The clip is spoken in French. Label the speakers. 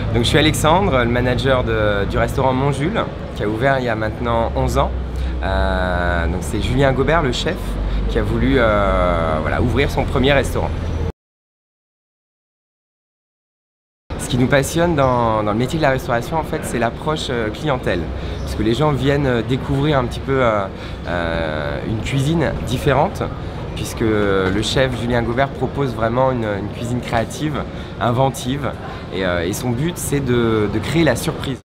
Speaker 1: Donc je suis Alexandre, le manager du restaurant Montjules, qui a ouvert il y a maintenant 11 ans. Donc c'est Julien Gobert, le chef, qui a voulu voilà, ouvrir son premier restaurant. Ce qui nous passionne dans le métier de la restauration, en fait, c'est l'approche clientèle. Parce que les gens viennent découvrir un petit peu une cuisine différente, puisque le chef Julien Gobert propose vraiment une cuisine créative, inventive, et son but c'est de créer la surprise.